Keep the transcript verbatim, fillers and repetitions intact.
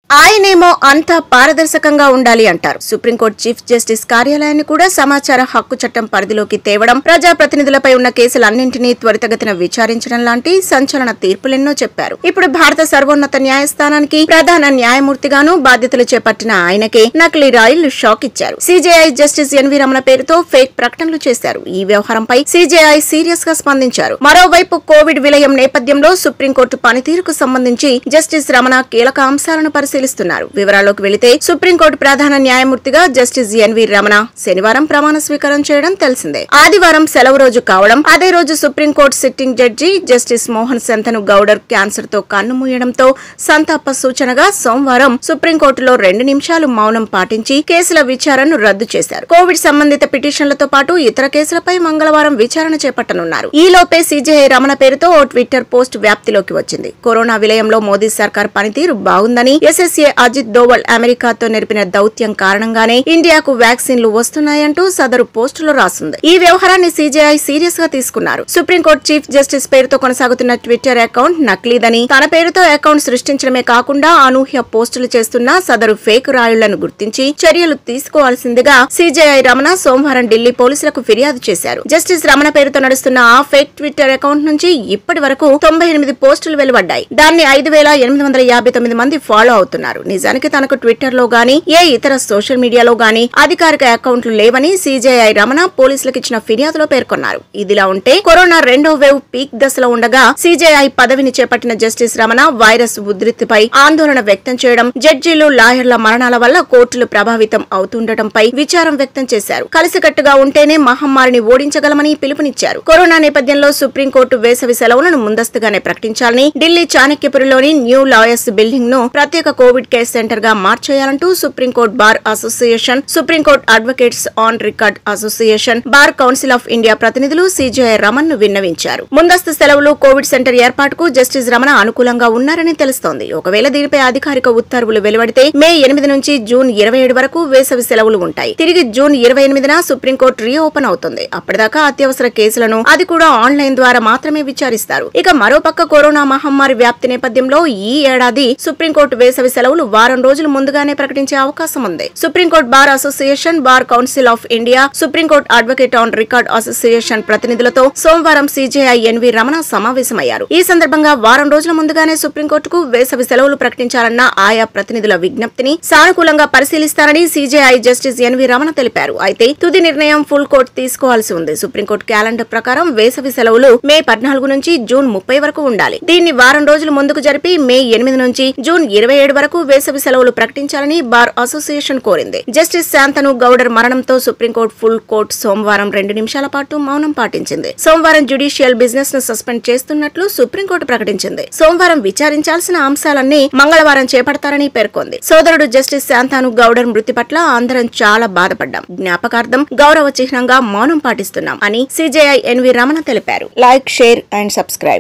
ఆయనేమో అంతా పారదర్శకంగా ఉండాలి అంటారు. సుప్రీంకోర్టు చీఫ్ జస్టిస్ కార్యాలయాన్ని కూడా సమాచార హక్కు చట్టం పరిధిలోకి తేవడం, ప్రజాప్రతినిధులపై ఉన్న కేసులన్నింటినీ త్వరితగతిన విచారించడం లాంటి సంచలన తీర్పులెన్నో చెప్పారు. ఇప్పుడు భారత సర్వోన్నత న్యాయస్థానానికి ప్రధాన న్యాయమూర్తిగాను బాధ్యతలు చేపట్టిన ఆయనకే నకిలీ రాయిళ్లు షాక్ ఇచ్చారు. సీజేఐ జస్టిస్ ఎన్వీ రమణ పేరుతో ఫేక్ ప్రకటనలు చేశారు. ఈ వ్యవహారంపై సీజేఐ సీరియస్ గా స్పందించారు. మరోవైపు కోవిడ్ విలయం నేపథ్యంలో సుప్రీంకోర్టు పనితీరుకు సంబంధించి జస్టిస్ రమణ కీలక అంశాలను పరిశీలిస్తున్నారు. వివరాల్లోకి వెళితే సుప్రీంకోర్టు ప్రధాన న్యాయమూర్తిగా జస్టిస్ ఎన్వీ రమణ శనివారం ప్రమాణ స్వీకారం చేయడం తెలిసిందే. ఆదివారం సెలవు రోజు కావడం, అదే రోజు supreme court sitting judge justice Mohan Shantanu Goudar cancer తో కన్నుమూయడంతో సంతాప సూచనగా సోమవారం సుప్రీంకోర్టులో రెండు నిమిషాలు మౌనం పాటించి కేసుల విచారణను రద్దు చేశారు. కోవిడ్ సంబంధిత పిటిషన్లతో పాటు ఇతర కేసులపై మంగళవారం విచారణ చేపట్టనున్నారు. ఈలోపే సీజేఐ రమణ పేరుతో ఓ ట్విట్టర్ పోస్ట్ వ్యాప్తిలోకి వచ్చింది. కరోనా విలయంలో మోదీ సర్కార్ పనితీరు బాగుందని, ఎస్ఎస్ఏ అజిత్ దోవల్ అమెరికాతో నెరిపిన దౌత్యం కారణంగానే ఇండియాకు వ్యాక్సిన్లు వస్తున్నాయంటూ సదరు పోస్టులో రాసింది. ఈ వ్యవహారాన్ని సీజేఐ సీరియస్ గా తీసుకున్నారు. సుప్రీంకోర్టు చీఫ్ జస్టిస్ పేరుతో కొనసాగుతున్న ట్విట్టర్ అకౌంట్ నకిలీదని, తన పేరుతో అకౌంట్ సృష్టించడమే కాకుండా అనూహ్య పోస్టులు చేస్తున్న సదరు ఫేక్ రాయుళ్లను గుర్తించి చర్యలు తీసుకోవాల్సిందిగా సీజేఐ రమణ సోమవారం ఢిల్లీ పోలీసులకు ఫిర్యాదు చేశారు. జస్టిస్ రమణ పేరుతో నడుస్తున్న ఆ ఫేక్ ట్విట్టర్ అకౌంట్ నుంచి ఇప్పటి వరకు తొంభై ఎనిమిది పోస్టులు వెలువడ్డాయి. దాన్ని ఐదు వేల ఎనిమిది వందల యాభై తొమ్మిది మంది ఫాలో అవుతున్నారు. నిజానికి తనకు ట్విట్టర్ లో గానీ ఏ ఇతర సోషల్ మీడియాలో గానీ అధికారిక అకౌంట్లు లేవని సీజేఐ రమణ పోలీసులకు ఇచ్చిన ఫిర్యాదులో పేర్కొన్నారు. ఇదిలా ఉంటే కరోనా రెండో వేవ్ పీక్ దశలో ఉండగా సీజేఐ పదవిని చేపట్టిన జస్టిస్ రమణ వైరస్ ఉధృతిపై ఆందోళన వ్యక్తం చేయడం, జడ్జీలు లాయర్ల మరణాల వల్ల కోర్టులు ప్రభావితం అవుతుండటంపై విచారం వ్యక్తం చేశారు. కలిసికట్టుగా ఉంటేనే మహమ్మారిని ఓడించగలమని పిలుపునిచ్చారు. కరోనా నేపథ్యంలో సుప్రీంకోర్టు వేసవి సెలవులను ముందస్తుగానే ప్రకటించాలని, ఢిల్లీ చాణక్యపురిలోని న్యూ లాయర్స్ బిల్డింగ్ ను ప్రత్యేక కోవిడ్ కేర్ సెంటర్ గా మార్చేయాలంటూ supreme court bar association, supreme court advocates on record association, bar council of India ప్రతినిధులు సీజేఐ రమణ్ ను విన్నవించారు. ముందస్తు సెలవులు, కోవిడ్ సెంటర్ ఏర్పాటుకు జస్టిస్ రమణ అనుకూలంగా ఉన్నారని తెలుస్తోంది. ఒకవేళ దీనిపై అధికారిక ఉత్తర్వులు వెలువడితే మే ఎనిమిది నుంచి జూన్ ఇరవై ఏడు వరకు వేసవి సెలవులు ఉంటాయి. తిరిగి జూన్ ఇరవై ఎనిమిదిన సుప్రీంకోర్టు రీఓపెన్ అవుతుంది. అప్పటిదాకా అత్యవసర కేసులను అది కూడా ఆన్లైన్ ద్వారా మాత్రమే విచారిస్తారు. ఇక మరోపక్క కరోనా మహమ్మారి వ్యాప్తి నేపథ్యంలో ఈ ఏడాది సుప్రీంకోర్టు వేసవి సెలవులు వారం రోజులు ముందుగానే ప్రకటించే అవకాశం ఉంది. Supreme court bar association, bar council of India, supreme court advocate on record association ప్రతినిధులతో సోమవారం సీజేఐ ఎన్వీ రమణ సమావేశమయ్యారు. ఈ సందర్భంగా వారం రోజుల ముందుగానే సుప్రీంకోర్టుకు వేసవి సెలవులు ప్రకటించాలన్న ఆయా ప్రతినిధుల విజ్ఞప్తిని సానుకూలంగా పరిశీలిస్తారని సీజేఐ జస్టిస్ ఎన్వీ రమణ తెలిపారు. అయితే తుది నిర్ణయం ఫుల్ కోర్టు తీసుకోవాల్సి ఉంది. సుప్రీంకోర్టు క్యాలెండర్ ప్రకారం వేసవి సెలవులు మే పద్నాలుగు నుంచి జూన్ ముప్పై వరకు ఉండాలి. దీన్ని వారం రోజులు ముందుకు జరిపి మే ఎనిమిది నుంచి జూన్ ఇరవై ఏడు వరకు వేసవి సెలవులు ప్రకటించాలని బార్ అసోసియేషన్ కోరింది. జస్టిస్ శాంతను గౌడర్ మరణంతో సుప్రీంకోర్టు ఫుల్ కోర్టు సోమవారం రెండు నిమిషాల పాటు మౌనం పాటించింది. సోమవారం జ్యుడిషియల్ బిజినెస్ ను సస్పెండ్ చేస్తున్నట్లు సుప్రీంకోర్టు ప్రకటించింది. సోమవారం విచారించాల్సిన అంశాలన్నీ మంగళవారం చేపడతారని పేర్కొంది. సోదరుడు జస్టిస్ శాంతను గౌడర్ మృతి పట్ల అందరం చాలా బాధపడ్డాం. జ్ఞాపకార్థం గౌరవ చిహ్నంగా మౌనం పాటిస్తున్నాం అని సీజేఐ ఎన్వీ రమణ తెలిపారు. Like, share and subscribe.